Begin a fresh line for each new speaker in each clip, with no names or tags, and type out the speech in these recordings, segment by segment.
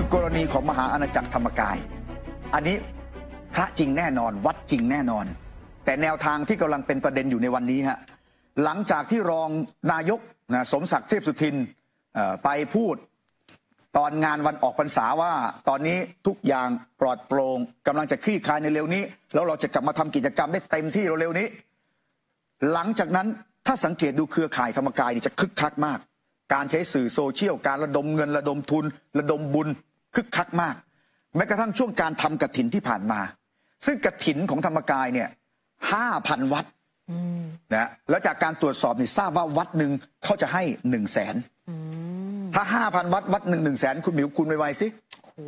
กรณีของมหาอาณาจักรธรรมกายอันนี้พระจริงแน่นอนวัดจริงแน่นอนแต่แนวทางที่กำลังเป็นประเด็นอยู่ในวันนี้ฮะหลังจากที่รองนายกสมศักดิ์เทพสุทินไปพูดตอนงานวันออกพรรษาว่าตอนนี้ทุกอย่างปลอดโปร่งกำลังจะคลี่คลายในเร็วนี้แล้วเราจะกลับมาทำกิจกรรมได้เต็มที่เร็วๆนี้หลังจากนั้นถ้าสังเกตดูเครือข่ายธรรมกายนี่จะคึกคักมากการใช้สื่อโซเชียลการระดมเงินระดมทุนระดมบุญคึกคักมากแม้กระทั่งช่วงการทำกฐินที่ผ่านมาซึ่งกฐินของธรรมกายเนี่ย5,000 วัดนะแล้วจากการตรวจสอบนี่ทราบว่าวัดหนึ่งเขาจะให้100,000ถ้า 5,000 วัดวัดหนึ่ง100,000คุณหมิวคุณไวๆสิโอ้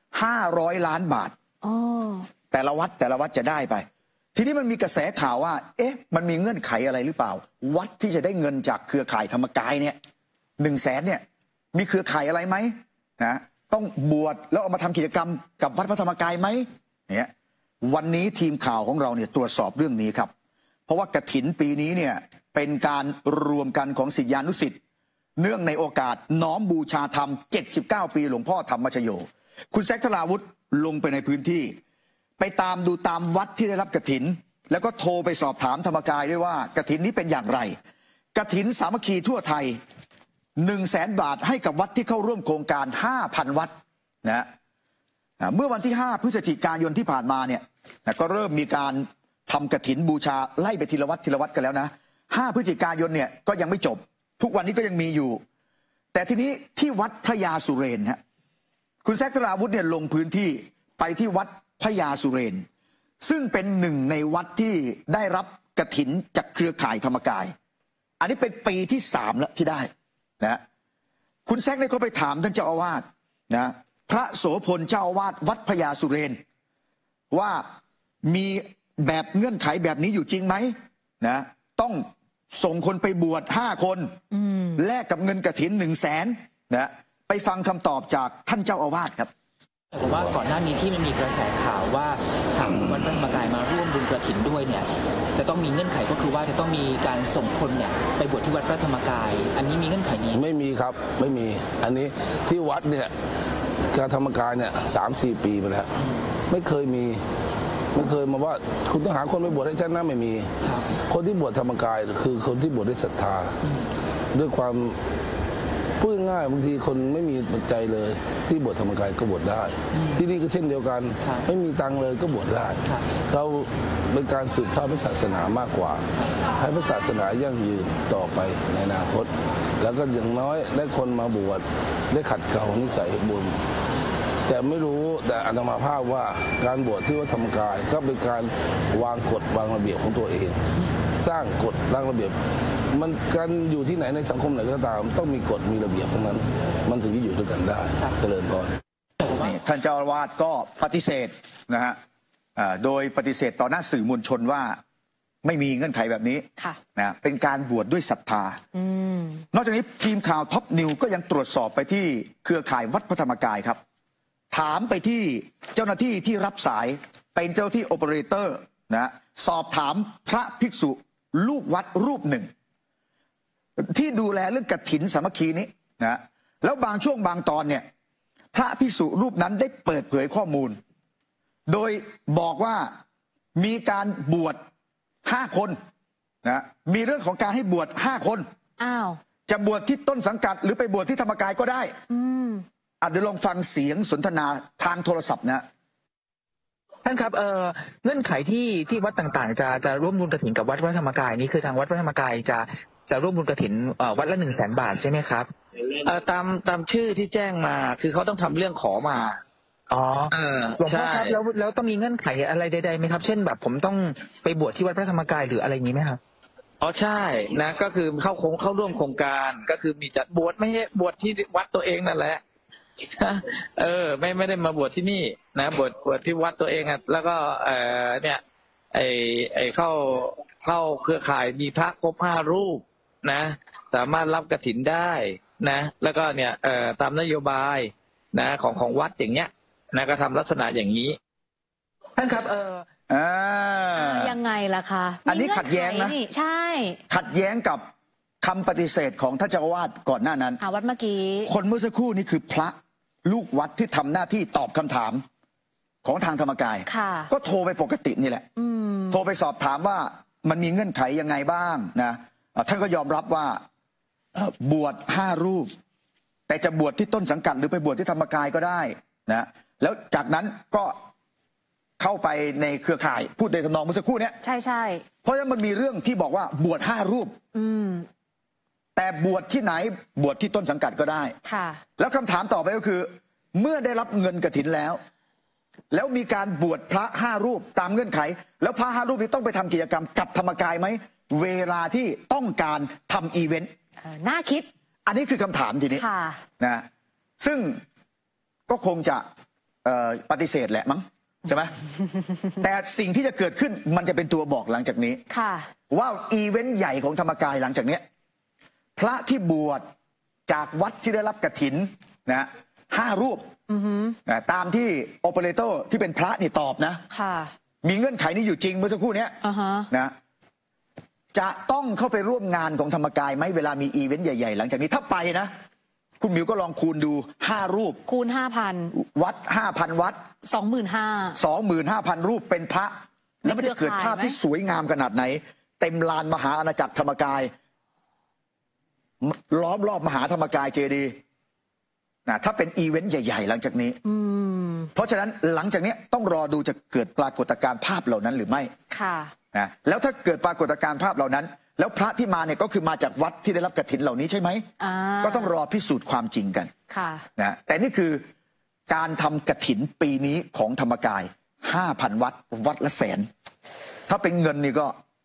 500 ล้านบาทแต่ละวัดจะได้ไปทีนี้มันมีกระแสข่าวว่ามันมีเงื่อนไขอะไรหรือเปล่าวัดที่จะได้เงินจากเครือข่ายธรรมกายเนี่ย100,000เนี่ยมีเครือข่ายอะไรไหมนะต้องบวชแล้วเอามาทำกิจกรรมกับวัดพระธรรมกายไหมเนี่ยวันนี้ทีมข่าวของเราเนี่ยตรวจสอบเรื่องนี้ครับเพราะว่ากฐินปีนี้เนี่ยเป็นการรวมกันของศิษยานุศิษย์เนื่องในโอกาสน้อมบูชาธรรม79 ปีหลวงพ่อธรรมชโยคุณแซค ธราวุฒิลงไปในพื้นที่ไปตามดูตามวัดที่ได้รับกฐินแล้วก็โทรไปสอบถามธรรมกายด้วยว่ากฐินนี้เป็นอย่างไรกฐินสามัคคีทั่วไทย100,000 บาทให้กับวัดที่เข้าร่วมโครงการ 5,000 วัดนะเมื่อวันที่5 พฤศจิกายนที่ผ่านมาเนี่ยก็เริ่มมีการทำกฐินบูชาไล่ไปทีละวัดกันแล้วนะ5 พฤศจิกายนเนี่ยก็ยังไม่จบทุกวันนี้ก็ยังมีอยู่แต่ทีนี้ที่วัดพระยาสุเรนฮะคุณแซค ธราวุฒิเนี่ยลงพื้นที่ไปที่วัดพระยาสุเรนซึ่งเป็นหนึ่งในวัดที่ได้รับกฐินจากเครือข่ายธรรมกายอันนี้เป็นปีที่3แล้วที่ได้นะคุณแซคเนี่ยเขาไปถามท่านเจ้าอาวาสนะพระโสพลเจ้าอาวาสวัดพระยาสุเรนว่ามีแบบเงื่อนไขแบบนี้อยู่จริงไหมนะต้องส่งคนไปบวช5 คนแลกกับเงินกฐิน100,000นะไปฟังคำตอบจากท่านเจ้าอาวาสครับ
ผมว่าก่อนหน้านี้ที่มันมีกระแสข่าวว่าทางวัดพระธรรมกายมาร่วมบุญกฐินด้วยเนี่ยจะต้องมีเงื่อนไขก็คือว่าจะต้องมีการส่งคนเนี่ยไปบวชที่วัดพระธรรมกายอันนี้มีเงื่อนไขนี้
ไม่มีครับไม่มีอันนี้ที่วัดเนี่ยการธรรมกายเนี่ย3-4 ปีไปแล้วไม่เคยมาว่าคุณต้องหาคนไปบวชให้ฉันนะไม่มีคนที่บวชธรรมกายคือคนที่บวชด้วยศรัทธาด้วยความพูดง่ายบางทีคนไม่มีปัจจัยเลยที่บวชธรรมกายก็บวชได้ที่นี่ก็เช่นเดียวกันไม่มีตังเลยก็บวชได้เราเป็นการสืบทอดพระศาสนามากกว่าให้พระศาสนายั่งยืนต่อไปในอนาคตแล้วก็อย่างน้อยได้คนมาบวชได้ขัดเกลานิสัยบุญแต่ไม่รู้แต่อาตมาภาพว่าการบวชที่วัดธรรมกายก็เป็นการวางกฎวางระเบียบของตัวเองสร้างกฎวางระเบียบมันการอยู่ที่ไหนในสังคมไหนก็ตามต้องมีกฎมีระเบียบทั้งนั้นมันถึงจะอยู่ด้วยกันได้เจริญพร
ท่านเจ้าอาวาสก็ปฏิเสธนะฮะโดยปฏิเสธต่อหน้าสื่อมวลชนว่าไม่มีเงื่อนไขแบบนี้นะเป็นการบวชด้วยศรัทธานอกจากนี้ทีมข่าวท็อปนิวก็ยังตรวจสอบไปที่เครือข่ายวัดพระธรรมกายครับถามไปที่เจ้าหน้าที่ที่รับสายเป็นเจ้าที่โอเปอเรเตอร์นะสอบถามพระภิกษุลูกวัดรูปหนึ่งที่ดูแลเรื่องกฐินสามัคคีนี้นะแล้วบางช่วงบางตอนเนี่ยพระภิกษุรูปนั้นได้เปิดเผยข้อมูลโดยบอกว่ามีการบวช5 คนนะมีเรื่องของการให้บวช5 คนจะบวชที่ต้นสังกัดหรือไปบวชที่ธรรมกายก็ได้เดี๋ยวลองฟังเสียงสนทนาทางโทรศัพท์นะ
ท่านครับเงื่อนไขที่วัดต่างๆจะร่วมบุญกฐินกับวัดพระธรรมกายนี้คือทางวัดพระธรรมกายจะร่วมบุญกฐินวัดละ100,000 บาทใช่ไหมครับ
ตามชื่อที่แจ้งมาคือเขาต้องทำเรื่องขอมา
หลวงพ่อครับแล้วต้องมีเงื่อนไขอะไรใดๆไหมครับเช่นแบบผมต้องไปบวชที่วัดพระธรรมกายหรืออะไรอย่างนี้ไหมครับ
ใช่นะก็คือเข้าร่วมโครงการก็คือมีจัดบวชไม่ใช่บวชที่วัดตัวเองนั่นแหละไม่ได้มาบวชที่นี่นะบวชที่วัดตัวเองแล้วก็เนี่ยเข้าเครือข่ายมีพระครบ5 รูปนะสามารถรับกฐินได้นะแล้วก็เนี่ยตามนโยบายนะของวัดอย่างเงี้ยนะก็ทำลักษณะอย่างนี้
ท่านครับ
ยังไงล่ะคะ
อันนี้ขัดแย้งนะ
ใช่
ขัดแย้งกับคำปฏิเสธของท่านเจ้าอาวาสก่อนหน้านั้น
วัดเมื่อกี้
คนเมื่อสักครู่นี้คือพระลูกวัดที่ทำหน้าที่ตอบคำถามของทางธรรมกายก็โทรไปปกตินี่แหละโทรไปสอบถามว่ามันมีเงื่อนไขยังไงบ้างนะท่านก็ยอมรับว่าบวช5 รูปแต่จะบวชที่ต้นสังกัดหรือไปบวชที่ธรรมกายก็ได้นะแล้วจากนั้นก็เข้าไปในเครือข่ายพูดในทำนองเมื่อสักครู่นี้
ใช่
เพราะฉะนั้นมันมีเรื่องที่บอกว่าบวช5 รูปแต่บวชที่ไหนบวชที่ต้นสังกัดก็ได้
ค่ะ
แล้วคำถามต่อไปก็คือเมื่อได้รับเงินกฐินแล้วมีการบวชพระ5 รูปตามเงื่อนไขแล้วพระ5 รูปนี้ต้องไปทำกิจกรรมกับธรรมกายไหมเวลาที่ต้องการทำอีเวนต์
น่าคิด
อันนี้คือคำถามทีนี้นะซึ่งก็คงจะปฏิเสธแหละมั้งใช่ไหม แต่สิ่งที่จะเกิดขึ้นมันจะเป็นตัวบอกหลังจากนี้ว่าอีเวนต์ใหญ่ของธรรมกายหลังจากนี้พระที่บวชจากวัดที่ได้รับกฐินนะ5 รูปตามที่โอเปอเรเตอร์ที่เป็นพระนี่ตอบนะมีเงื่อนไขนี้อยู่จริงเมื่อสักครู่นี้นะจะต้องเข้าไปร่วมงานของธรรมกายไหมเวลามีอีเวนต์ใหญ่ๆหลังจากนี้ถ้าไปนะคุณหมิวก็ลองคูณดู5 รูป
คูณ 5,000
วัด 5,000 วัด
25,000
รูปเป็นพระแล้วมันจะเกิดภาพที่สวยงามขนาดไหนเต็มลานมหาอาณาจักรธรรมกายล้อมรอบมหาธรรมกายเจดีย์นะถ้าเป็นอีเวนต์ใหญ่ๆหลังจากนี้เพราะฉะนั้นหลังจากนี้ต้องรอดูจะเกิดปรากฏการณ์ภาพเหล่านั้นหรือไม่
ค่ะ
นะแล้วถ้าเกิดปรากฏการณ์ภาพเหล่านั้นแล้วพระที่มาเนี่ยก็คือมาจากวัดที่ได้รับกฐินเหล่านี้ใช่ไหมก็ต้องรอพิสูจน์ความจริงกันนะแต่นี่คือการทำกฐินปีนี้ของธรรมกาย 5,000 วัดวัดละ100,000ถ้าเป็นเงินนี่ก็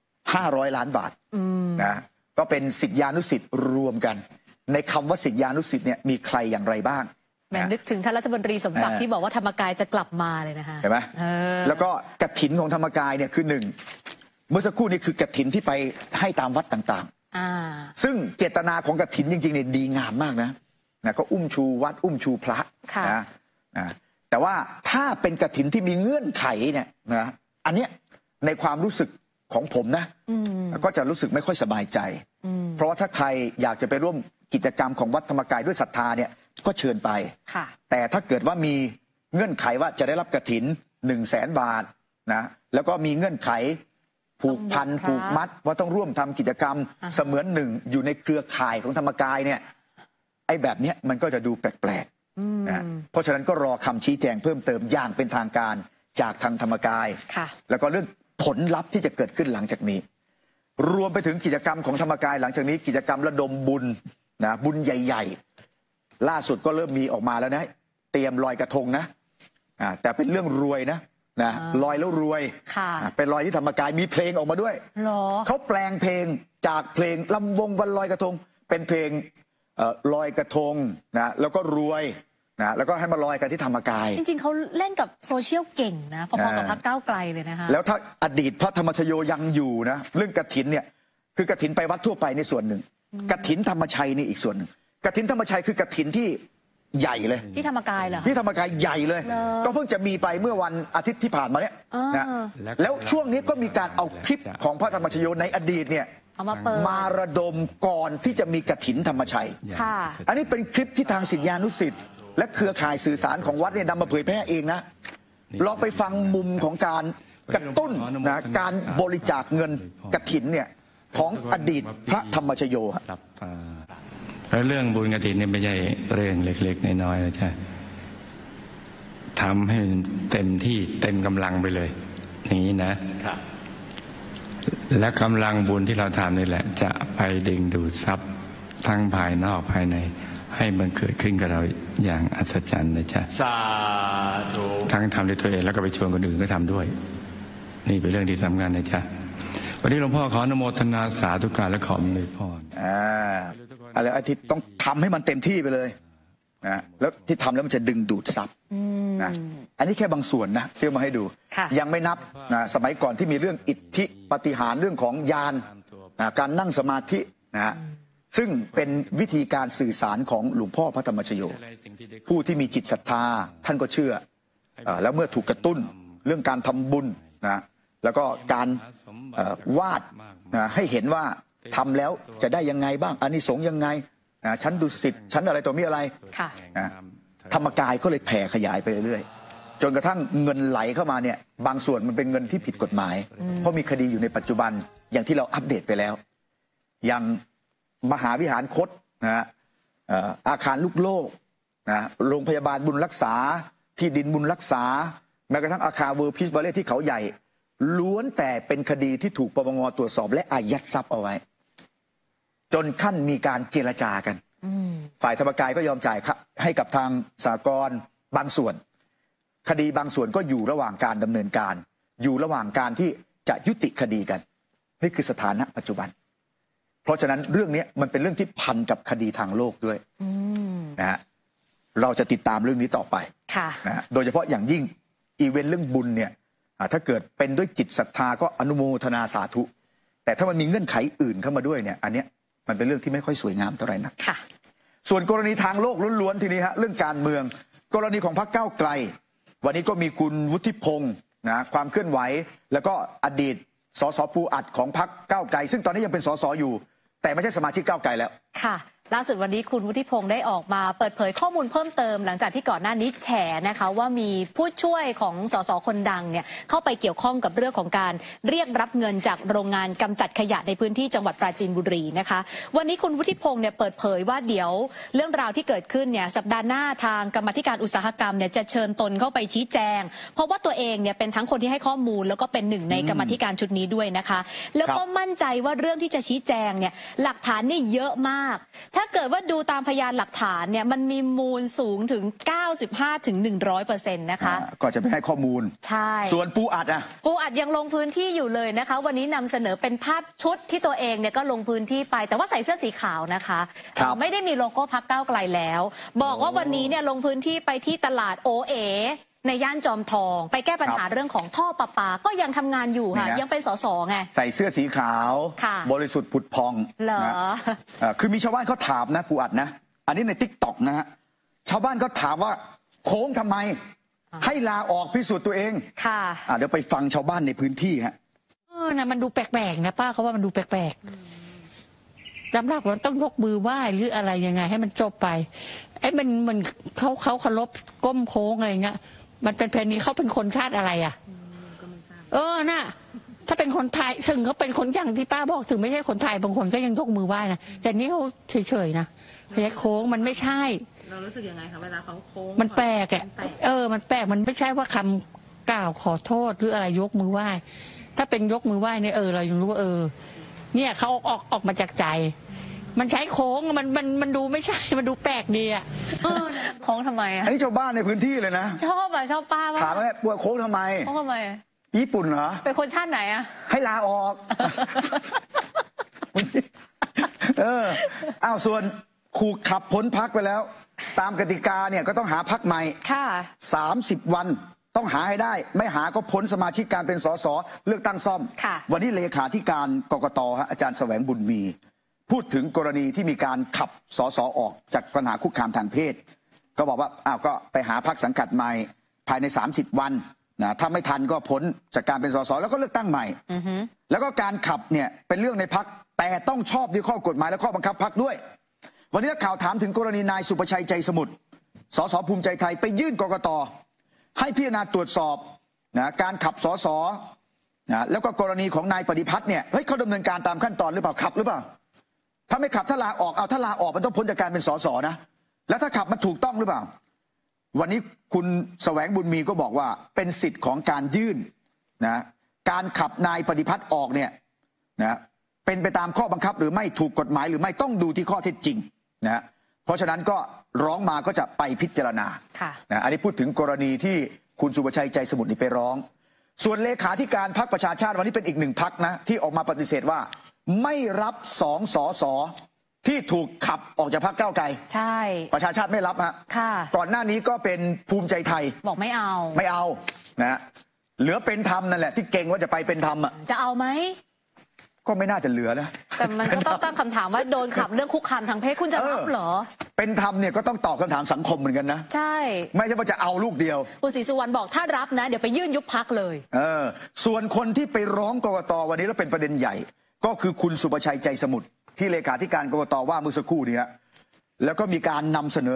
500 ล้านบาทนะก็เป็นศิษยานุศิษย์รวมกันในคำว่าศิษยานุศิษย์เนี่ยมีใครอย่างไรบ้าง
แม่นึกถึงท่านรัฐมนตรีสมศักดิ์ที่บอกว่าธรรมกายจะกลับมาเลยนะคะ
เห็นไหมแล้วก็กฐินของธรรมกายเนี่ยคือ1เมื่อสักครู่นี้คือกฐินที่ไปให้ตามวัดต่างๆซึ่งเจตนาของกฐินจริงๆเนี่ยดีงามมากนะก็อุ้มชูวัดอุ้มชูพระนะแต่ว่าถ้าเป็นกฐินที่มีเงื่อนไขเนี่ยนะอันเนี้ยในความรู้สึกของผมนะก็จะรู้สึกไม่ค่อยสบายใจเพราะว่าถ้าใครอยากจะไปร่วมกิจกรรมของวัดธรรมกายด้วยศรัทธาเนี่ยก็เชิญไปแต่ถ้าเกิดว่ามีเงื่อนไขว่าจะได้รับกฐิน100,000 บาทนะแล้วก็มีเงื่อนไขผูกพันผูกมัดว่าต้องร่วมทำกิจกรรมเสมือนหนึ่งอยู่ในเครือข่ายของธรรมกายเนี่ยไอ้แบบนี้มันก็จะดูแปลกๆนะเพราะฉะนั้นก็รอคำชี้แจงเพิ่มเติมอย่างเป็นทางการจากทางธรรมกายแล้วก็เรื่องผลลัพธ์ที่จะเกิดขึ้นหลังจากนี้รวมไปถึงกิจกรรมของธรรมกายหลังจากนี้กิจกรรมระดมบุญนะบุญใหญ่ๆล่าสุดก็เริ่มมีออกมาแล้วนะเตรียมลอยกระทงนะแต่เป็นเรื่องรวยนะลอยแล้วรวยเป็นลอยที่ธรรมกายมีเพลงออกมาด้วยเขาแปลงเพลงจากเพลงลำวงวันลอยกระทงเป็นเพลงลอยกระทงนะแล้วก็รวยนะแล้วก็ให้มาลอยกันที่ธรรมกาย
จริงๆเขาเล่นกับโซเชียลเก่งนะพอๆกับพรรคก้าวไกลเลยนะคะ
แล้วถ้าอดีตพระธรรมชโยยังอยู่นะเรื่องกฐินเนี่ยคือกฐินไปวัดทั่วไปในส่วนหนึ่งกฐินธรรมชัยนี่อีกส่วนหนึ่งกฐินธรรมชัยคือกฐินที่ใหญ่เลย
ที่ธรรมกายเหรอ
ที่ธรรมกายใหญ่เลยก็เพิ่งจะมีไปเมื่อวันอาทิตย์ที่ผ่านมาเนี่ยนะแล้วช่วงนี้ก็มีการเอาคลิปของพระธรรมชโยในอดีตเนี่ยมาระดมก่อนที่จะมีกฐินธรรมชัยอันนี้เป็นคลิปที่ทางศิษยานุศิษย์และเครือข่ายสื่อสารของวัดเนี่ยนำมาเผยแพร่เองนะลองไปฟังมุมของการกระตุ้นนะการบริจาคเงินกฐินเนี่ยของอดีตพระธรรมชโย
ครับแล้วเรื่องบุญกฐินเนี่ยไม่ใช่เรื่องเล็กๆน้อยๆนะใช่ทำให้เต็มที่เต็มกำลังไปเลยอย่างนี้นะและกำลังบุญที่เราทำนี่แหละจะไปดึงดูดทรัพย์ทั้งภายนอกภายในให้มันเกิดขึ้นกับเราอย่างอัศจรรย์นะจ๊ะ
สาธุ
ทั้งทำด้วยตัวเองแล้วก็ไปชวนคนอื่นก็ทำด้วยนี่เป็นเรื่องที่สำคัญนะจ๊ะวันนี้หลวงพ่อขออนุโมทนาสาธุการและขออวยพร
อะไรอาทิตย์ต้องทำให้มันเต็มที่ไปเลยนะแล้วที่ทำแล้วมันจะดึงดูดทรัพย์นะอันนี้แค่บางส่วนนะที่เอามาให้ดูยังไม่นับนะสมัยก่อนที่มีเรื่องอิทธิปาฏิหาริย์เรื่องของญาณการนั่งสมาธินะซึ่งเป็นวิธีการสื่อสารของหลวงพ่อพระธรรมชโยผู้ที่มีจิตศรัทธาท่านก็เชื่อแล้วเมื่อถูกกระตุ้นเรื่องการทำบุญนะแล้วก็การวาดให้เห็นว่าทำแล้วจะได้ยังไงบ้างอานิสงส์ยังไงชั้นดุสิตชั้นอะไรตัวมีอะไรธรรมกายก็เลยแผ่ขยายไปเรื่อยๆจนกระทั่งเงินไหลเข้ามาเนี่ยบางส่วนมันเป็นเงินที่ผิดกฎหมายเพราะมีคดีอยู่ในปัจจุบันอย่างที่เราอัปเดตไปแล้วอย่างมหาวิหารคตนะอาคารลูกโลกนะโรงพยาบาลบุญรักษาที่ดินบุญรักษาแม้กระทั่งอาคารเวอร์พิชวาเล่ที่เขาใหญ่ล้วนแต่เป็นคดีที่ถูกปปงตรวจสอบและอายัดทรัพย์เอาไว้จนขั้นมีการเจรจากันฝ่ายธรรมกายก็ยอมจ่ายให้กับทางสหกรณ์บางส่วนคดีบางส่วนก็อยู่ระหว่างการดำเนินการอยู่ระหว่างการที่จะยุติคดีกันนี่คือสถานะปัจจุบันเพราะฉะนั้นเรื่องนี้มันเป็นเรื่องที่พันกับคดีทางโลกด้วยนะฮะเราจะติดตามเรื่องนี้ต่อไปนะโดยเฉพาะอย่างยิ่งอีเวนต์เรื่องบุญเนี่ยถ้าเกิดเป็นด้วยจิตศรัทธาก็อนุโมทนาสาธุแต่ถ้ามันมีเงื่อนไขอื่นเข้ามาด้วยเนี่ยอันเนี้ยมันเป็นเรื่องที่ไม่ค่อยสวยงามเท่าไหร่นักส่วนกรณีทางโลกล้วนๆทีนี้ฮะเรื่องการเมืองกรณีของพรรคก้าวไกลวันนี้ก็มีคุณวุฒิพงศ์นะความเคลื่อนไหวแล้วก็อดีตสสปูอัดของพรรคก้าวไกลซึ่งตอนนี้ยังเป็นสสอยู่แต่ไม่ใช่สมาชิกก้าวไกลแล้ว
ค่ะล่าสุดวันนี้คุณวุฒิพงศ์ได้ออกมาเปิดเผยข้อมูลเพิ่มเติมหลังจากที่ก่อนหน้านี้แฉนะคะว่ามีผู้ช่วยของสสคนดังเนี่ยเข้าไปเกี่ยวข้องกับเรื่องของการเรียกรับเงินจากโรงงานกำจัดขยะในพื้นที่จังหวัดปราจีนบุรีนะคะวันนี้คุณวุฒิพงศ์เนี่ยเปิดเผยว่าเดี๋ยวเรื่องราวที่เกิดขึ้นเนี่ยสัปดาห์หน้าทางกรรมาธิการอุตสาหกรรมเนี่ยจะเชิญตนเข้าไปชี้แจงเพราะว่าตัวเองเนี่ยเป็นทั้งคนที่ให้ข้อมูลแล้วก็เป็นหนึ่งในกรรมาธิการชุดนี้ด้วยนะคะแล้วก็มั่นใจว่าเรื่องที่จะชี้แจงเนี่ยหลักฐานนี่เยอะมากถ้าเกิดว่าดูตามพยานหลักฐานเนี่ยมันมีมูลสูงถึง 95-100% นะคะ
ก็จะไปให้ข้อมูล
ใช่
ส่วนปูอัด
ปูอัดยังลงพื้นที่อยู่เลยนะคะวันนี้นำเสนอเป็นภาพชุดที่ตัวเองเนี่ยก็ลงพื้นที่ไปแต่ว่าใส่เสื้อสีขาวนะคะไม่ได้มีโลโก้พรรคก้าวไกลแล้วบอกว่าวันนี้เนี่ยลงพื้นที่ไปที่ตลาดโอเอในย่านจอมทองไปแก้ปัญหาเรื่องของท่อประปาก็ยังทำงานอยู่ค่ะยังเป็นสสไง
ใส่เสื้อสีขาวบริสุทธิ์ผุดพอง
เหรอ
คือมีชาวบ้านเขาถามนะปูอัดนะอันนี้ในTikTokนะฮะชาวบ้านเขาถามว่าโค้งทำไมให้ลาออกพิสูจน์ตัวเอง
ค่ะ
เดี๋ยวไปฟังชาวบ้านในพื้นที่ฮะ
นะมันดูแปลกๆนะป้าเขาว่ามันดูแปลกๆลำดับเราต้องยกมือไหว้หรืออะไรยังไงให้มันจบไปไอ้มันเขาเคารพก้มโค้งอะไรเงี้ยมันเป็นเพลงนี้เขาเป็นคนชาติอะไรน่ะถ้าเป็นคนไทยถึงเขาเป็นคนอย่างที่ป้าบอกถึงไม่ใช่คนไทยบางคนก็ยังยกมือไหว้นะแต่นี่เขาเฉยๆนะพยักโค้งมันไม่ใช่
เรารู้สึกยังไงคะเวลาเขาโค้ง
มันแปลกมันแปลกมันไม่ใช่ว่าคำกล่าวขอโทษหรืออะไรยกมือไหว้ถ้าเป็นยกมือไหว้เนี่ยเรายังรู้ว่าเนี่ยเขาออกมาจากใจมันใช้โค้งมันดูไม่ใช่มันดูแปลกดี
โค้งทำไม
อันนี้ชาวบ้านในพื้นที่เลยนะ
ชอบป้าว่า
ถามว่าปวดโค้งทำไมญี่ปุ่นเหรอ
เป็นคนชาติไหน
ให้ลาออกส่วนขู่ขับพ้นพรรคไปแล้วตามกติกาเนี่ยก็ต้องหาพรรคใหม่30 วันต้องหาให้ได้ไม่หาก็พ้นสมาชิกการเป็นสสเลือกตั้งซ่อมวันนี้เลขาธิการกกต.อาจารย์แสวงบุญมีพูดถึงกรณีที่มีการขับสสออกจากปัญหาคุกคามทางเพศก็บอกว่าก็ไปหาพรรคสังกัดใหม่ภายใน30 วันนะถ้าไม่ทันก็พ้นจากการเป็นสสแล้วก็เลือกตั้งใหม่แล้วก็การขับเนี่ยเป็นเรื่องในพรรคแต่ต้องชอบด้วยข้อกฎหมายและข้อบังคับพรรคด้วยวันนี้ข่าวถามถึงกรณีนายสุประชัยใจสมุทรสสภูมิใจไทยไปยื่นกกต.ให้พิจารณาตรวจสอบนะการขับสสนะแล้วก็กรณีของนายปฏิพัฒน์เนี่ยเขาดำเนินการตามขั้นตอนหรือเปล่าขับหรือเปล่าถ้าไม่ขับถ้าลาออกถ้าลาออกมันต้องพ้นจากการเป็นสสนะแล้วถ้าขับมันถูกต้องหรือเปล่าวันนี้คุณแสวงบุญมีก็บอกว่าเป็นสิทธิ์ของการยื่นนะการขับนายปฏิพัฒน์ออกเนี่ยนะเป็นไปตามข้อบังคับหรือไม่ถูกกฎหมายหรือไม่ต้องดูที่ข้อเท็จจริงนะเพราะฉะนั้นก็ร้องมาก็จะไปพิจารณานะอันนี้พูดถึงกรณีที่คุณสุประชัยใจสมุทรนี่ไปร้องส่วนเลขาธิการพรรคประชาชาติวันนี้เป็นอีกหนึ่งพรรคนะที่ออกมาปฏิเสธว่าไม่รับ2 สสที่ถูกขับออกจากพรรคก้าวไกล
ใช่
ประชาชาติไม่รับก่อนหน้านี้ก็เป็นภูมิใจไทย
บอกไม่เอา
นะเหลือเป็นธรรมนั่นแหละที่เก่งว่าจะไปเป็นธรรม
จะเอาไหม
ก็ไม่น่าจะเหลือนะ
แต่มันก็ต้องตั้งคำถามว่าโดนขับเรื่องคุกคามทางเพศคุณจะรับเหรอ
เป็นธรรมเนี่ยก็ต้องตอบคำถามสังคมเหมือนกันนะ
ใช่
ไม่ใช่ว่าจะเอาลูกเดียว
คุณศรีสุวรรณบอกถ้ารับนะเดี๋ยวไปยื่นยุบพรรคเลย
ส่วนคนที่ไปร้องกกต.วันนี้แล้วเป็นประเด็นใหญ่ก็คือคุณสุประชัยใจสมุทรที่เลขาธิการกกต.ว่าเมื่อสักครู่นี้แล้วก็มีการนำเสนอนี่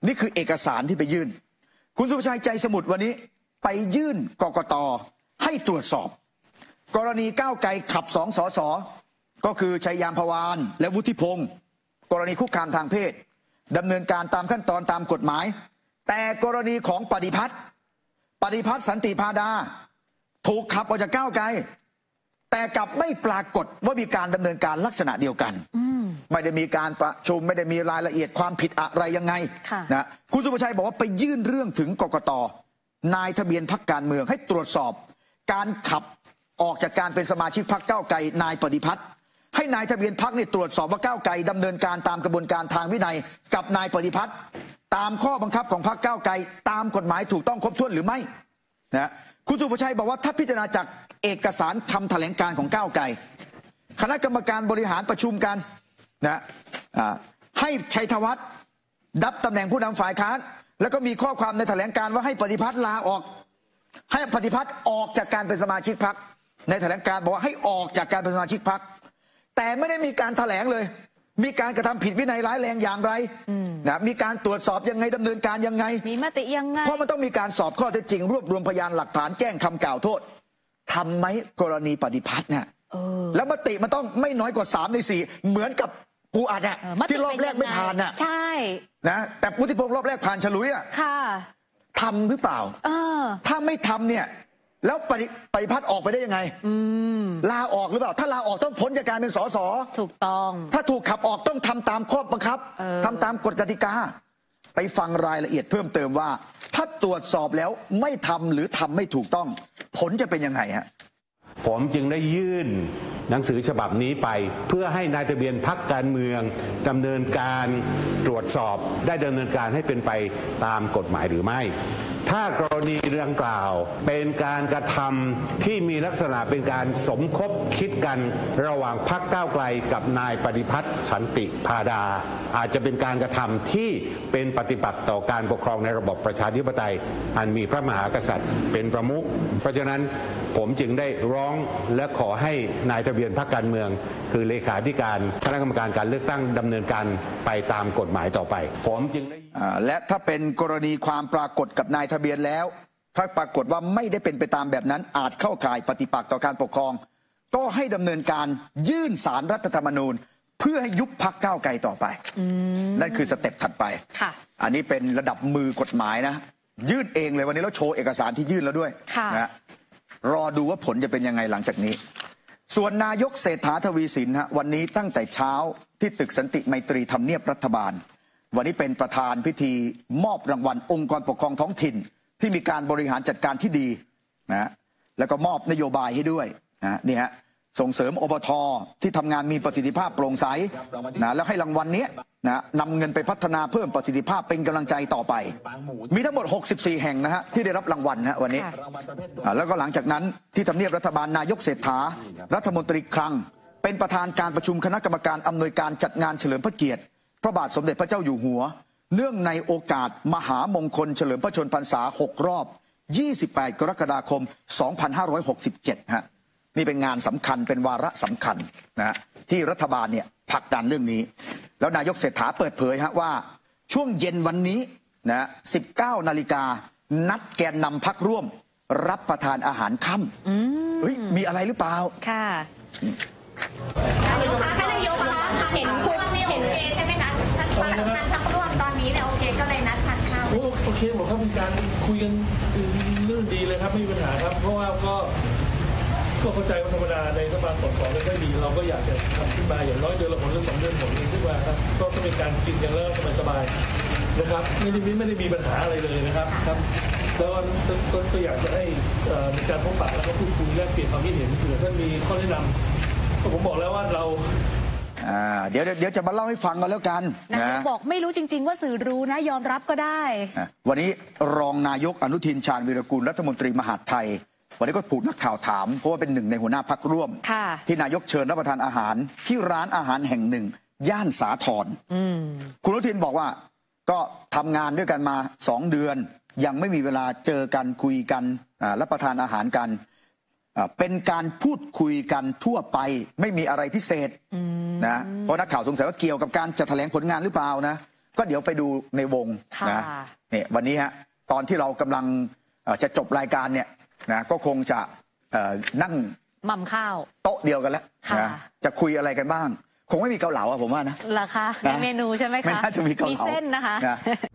นี่คือเอกสารที่ไปยื่นคุณสุภชัยใจสมุทรวันนี้ไปยื่นกกต.ให้ตรวจสอบกรณีก้าวไกลขับ2 สส.ก็คือชัยยามพวานและวุฒิพงศ์กรณีคุกคามทางเพศดำเนินการตามขั้นตอนตามกฎหมายแต่กรณีของปฏิพัฒน์สันติพาดาถูกขับออกจากก้าวไกลแต่กลับไม่ปรากฏว่ามีการดำเนินการลักษณะเดียวกันไม่ได้มีการประชุมไม่ได้มีรายละเอียดความผิดอะไรยังไงนะคุณสุภชัยบอกว่าไปยื่นเรื่องถึงกกต.นายทะเบียนพรรคการเมืองให้ตรวจสอบการขับออกจากการเป็นสมาชิกพรรคก้าวไกลนายปฏิพัฒน์ให้นายทะเบียนพรรคนี่ตรวจสอบว่าก้าวไกลดำเนินการตามกระบวนการทางวินัยกับนายปฏิพัฒน์ตามข้อบังคับของพรรคก้าวไกลตามกฎหมายถูกต้องครบถ้วนหรือไม่นะคุณสุภชัยบอกว่าถ้าพิจารณาจากเอกสารคำแถลงการของก้าวไกลคณะกรรมการบริหารประชุมกันนะให้ชัยธวัฒน์รับตำแหน่งผู้นำฝ่ายค้านแล้วก็มีข้อความในแถลงการว่าให้ปฏิพัฒน์ลาออกให้ปฏิพัฒน์ออกจากการเป็นสมาชิกพรรคในแถลงการบอกว่าให้ออกจากการเป็นสมาชิกพรรคแต่ไม่ได้มีการแถลงเลยมีการกระทำผิดวินัยร้ายแรงอย่างไรนะมีการตรวจสอบยังไงดำเนินการยังไง
มีมติยังไงเพ
ราะมันต้องมีการสอบข้อเท็จจริงรวบรวมพยานหลักฐานแจ้งคำกล่าวโทษทำไหมกรณีปฏิพัฒน์เนี่ยแล้วมติมันต้องไม่น้อยกว่า3 ใน 4เหมือนกับปูอัดอ่ะที่รอบแรกไม่ผ่านอ่ะ
ใช่
นะแต่วุฒิพงศ์รอบแรกผ่านฉลุยอ่ะ
ค่ะ
ทำหรือเปล่าถ้าไม่ทำเนี่ยแล้วปฏิพัฒน์ออกไปได้ยังไงลาออกหรือเปล่าถ้าลาออกต้องพ้นจากการเป็นสส
ถูกต้อง
ถ้าถูกขับออกต้องทำตามข้อบังคับทำตามกฎกติกาไปฟังรายละเอียดเพิ่มเติมว่าถ้าตรวจสอบแล้วไม่ทำหรือทำไม่ถูกต้องผลจะเป็นยังไงฮะ
ผมจึงได้ยื่นหนังสือฉบับนี้ไปเพื่อให้นายทะเบียนพรรคการเมืองดำเนินการตรวจสอบได้ดำเนินการให้เป็นไปตามกฎหมายหรือไม่ถ้ากรณีดังกล่าวเป็นการกระทำที่มีลักษณะเป็นการสมคบคิดกันระหว่างพรรคก้าวไกลกับนายปฏิพัฒน์สันติพาดาอาจจะเป็นการกระทำที่เป็นปฏิปักษ์ต่อการปกครองในระบบประชาธิปไตยอันมีพระมหากษัตริย์เป็นประมุขเพราะฉะนั้นผมจึงได้ร้องและขอให้นายทะเบียนพรรคการเมืองคือเลขาธิการคณะกรรมการการเลือกตั้งดำเนินการไปตามกฎหมายต่อไปผมจึงได้
และถ้าเป็นกรณีความปรากฏกับนายทะเบียนแล้วถ้าปรากฏว่าไม่ได้เป็นไปตามแบบนั้นอาจเข้าข่ายปฏิปักษ์ต่อการปกครองก็ให้ดำเนินการยื่นศาลรัฐธรรมนูญเพื่อให้ยุบพรรคก้าวไกลต่อไปนั่นคือสเต็ปถัดไปอันนี้เป็นระดับมือกฎหมายนะยื่นเองเลยวันนี้เราโชว์เอกสารที่ยื่นแล้วด้วยนะรอดูว่าผลจะเป็นยังไงหลังจากนี้ส่วนนายกเศรษฐาทวีสินฮะวันนี้ตั้งแต่เช้าที่ตึกสันติไมตรีทำเนียบรัฐบาลวันนี้เป็นประธานพิธีมอบรางวัลองค์กรปกครองท้องถิ่นที่มีการบริหารจัดการที่ดีนะแล้วก็มอบนโยบายให้ด้วยนะนี่ฮะส่งเสริมอบท.ที่ทำงานมีประสิทธิภาพโปร่งใสนะแล้วให้รางวัลนี้นะนำเงินไปพัฒนาเพิ่มประสิทธิภาพเป็นกำลังใจต่อไปมีทั้งหมด64แห่งนะฮะที่ได้รับรางวัลนะวันนี้แล้วก็หลังจากนั้นที่ทำเนียบรัฐบาลนายกเศรษฐารัฐมนตรีคลังเป็นประธานการประชุมคณะกรรมการอำนวยการจัดงานเฉลิมพระเกียรติพระบาทสมเด็จพระเจ้าอยู่หัวเนื่องในโอกาสมหามงคลเฉลิมพระชนมพรรษา6 รอบ28 กรกฎาคม 2567ฮะนี่เป็นงานสำคัญเป็นวาระสำคัญนะที่รัฐบาลเนี่ยผลักดันเรื่องนี้แล้วนายกเศรษฐาเปิดเผยฮะว่าช่วงเย็นวันนี้นะ19 นาฬิกานัดแกนนำพรรคร่วมรับประทานอาหารค่ำมีอะไรหรือเปล่า
ค่ะ
ท่านนายกคะเห็นคุยเห็นใช่ไหมคะท่านพรรคร่วมตอนนี้เนี่ยโอเคก็เลยนัดทานข้าว
โอเคผมก็มีการคุยกันเรื่องดีเลยครับไม่มีปัญหาครับเพราะว่าก็เข้าใจว่าธรรมดาในรัฐบาลของไม่ค่อยดีเราก็อยากจะทำขึ้นมาอย่างน้อยเดือนละผลหรือ2 เดือนผลขึ้นมาครับก็เป็นการกินกันแล้วสบายๆนะครับไม่ได้มีปัญหาอะไรเลยนะครับแล้วก็อยากจะให้มีการพบปะแล้วก็พูดคุยแลกเปลี่ยนความคิดเห็นเผื่อท่านมีข้อแนะนำผมบอกแล้วว่าเรา
เดี๋ยวจะมาเล่าให้ฟังกันแล้วกัน
นะบอกไม่รู้จริงๆว่าสื่อรู้นะยอมรับก็ได้
วันนี้รองนายกอนุทินชาญวีรกูลรัฐมนตรีมหาดไทยวันนี้ก็ถูกนักข่าวถามเพราะว่าเป็นหนึ่งในหัวหน้าพรรคร่วมที่นายกเชิญรับประทานอาหารที่ร้านอาหารแห่งหนึ่งย่านสาทรคุณอนุทินบอกว่าก็ทำงานด้วยกันมา2 เดือนยังไม่มีเวลาเจอกันคุยกันรับประทานอาหารกันเป็นการพูดคุยกันทั่วไปไม่มีอะไรพิเศษนะเพราะนักข่าวสงสัยว่าเกี่ยวกับการจะแถลงผลงานหรือเปล่านะก็เดี๋ยวไปดูในวงนะเนี่ยวันนี้ฮะตอนที่เรากำลังจะจบรายการเนี่ยนะก็คงจะนั่ง
มั่มข้าว
โต๊ะเดียวกันแล้วนะจะคุยอะไรกันบ้างคงไม่มีเกาเหลาอะผมว่านะ
เหรอคะในเมนูใช่ไหมคะ
ไม่น่าจะมีเกาเหลา
มีเส้นนะคะ